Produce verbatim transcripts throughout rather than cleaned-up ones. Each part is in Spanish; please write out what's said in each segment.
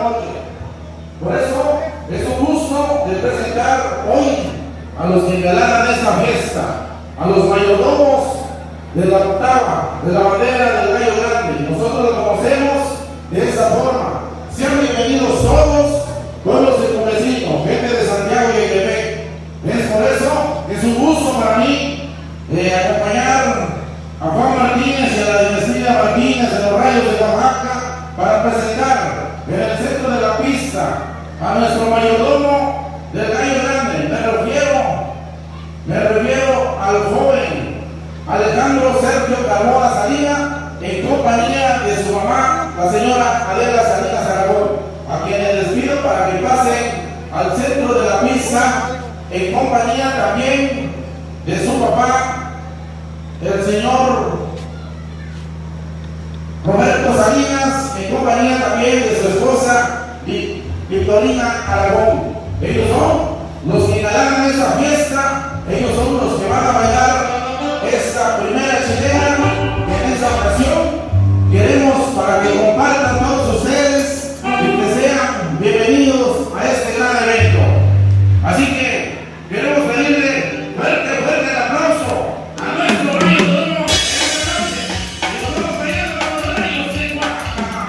noche. Por eso es un gusto de presentar hoy a los que engalanan esta fiesta, a los mayordomos de la octava, de la bandera del Gallo Grande. Nosotros lo conocemos de esta forma. Sean bienvenidos todos, pueblos circunvecinos, gente de Santiago y de Quebec. Es por eso que es un gusto para mí eh, acompañar a Juan Martínez y a la dinastía Martínez de los Rayos de Oaxaca para presentar en el centro de la pista a nuestro mayordomo del Gallo Grande. Me refiero, me refiero al joven Alejandro Sergio Carmona Salina, en compañía de su mamá, la señora Adela Salinas Aragón, a quienes les pido para que pasen al centro de la pista, en compañía también de su papá, el señor Roberto Salinas, en compañía también de su esposa Victorina Aragón. Ellos son los que engalanan esta fiesta, ellos son los que van a bailar esta primera chilena. En esta ocasión queremos para que compartan todos ustedes y que sean bienvenidos a este gran evento. Así que queremos pedirle fuerte, fuerte el aplauso a nuestro mayordomo esta noche, y nos vamos bailando con los Rayos de Oaxaca.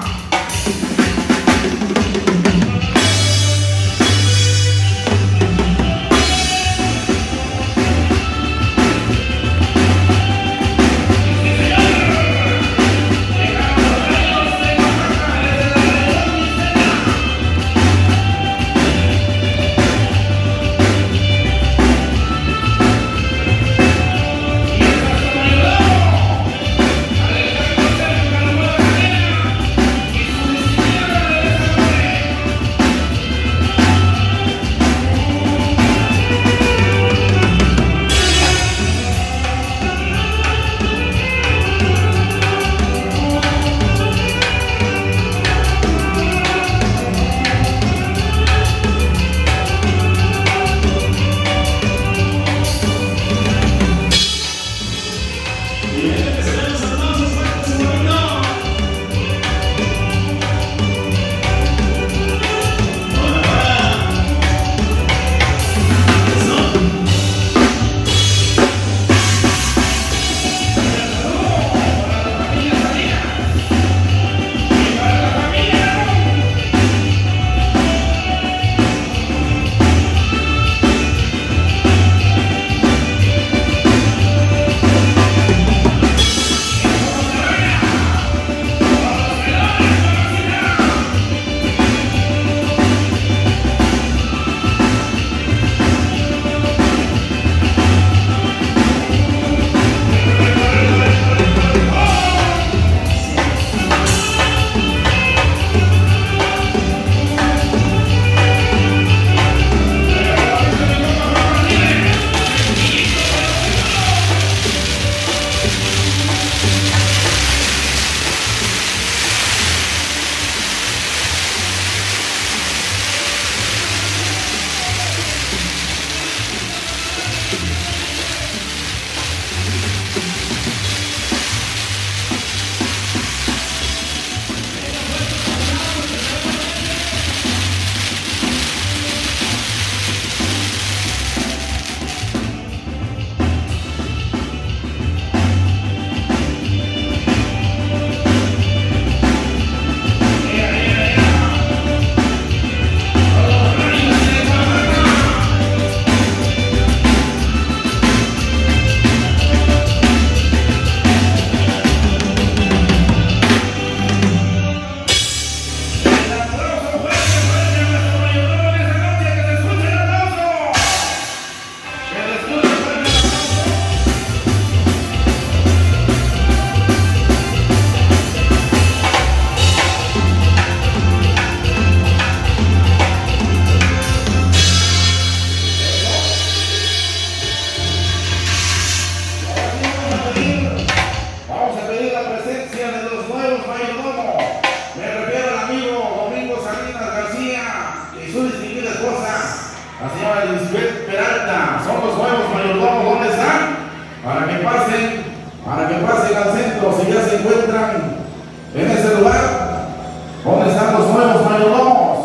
la señora Lisbeth Peralta, son los nuevos mayordomos. ¿Dónde están? Para que pasen, para que pasen al centro, si ya se encuentran en ese lugar. ¿Dónde están los nuevos mayordomos?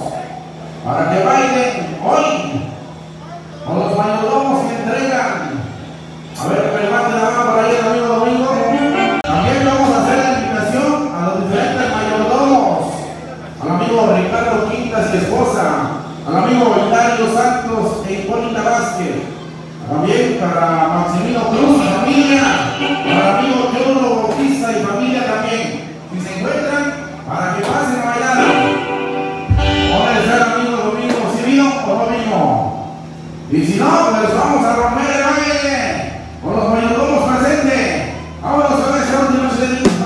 Bonitas y esposa, al amigo Belisario Santos e Hipólita Vázquez, también para Maximino Cruz y familia, para el amigo Teodoro Bautista y familia también. Si se encuentran, para que pasen a bailar. ¿Dónde está el amigo Domingo? ¿Si vino o no vino? Y si no, pues vamos a romper el baile con los mayordomos presentes. Vámonos a ver esta última noche de